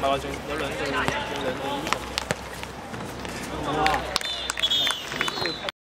係話仲有兩對英雄。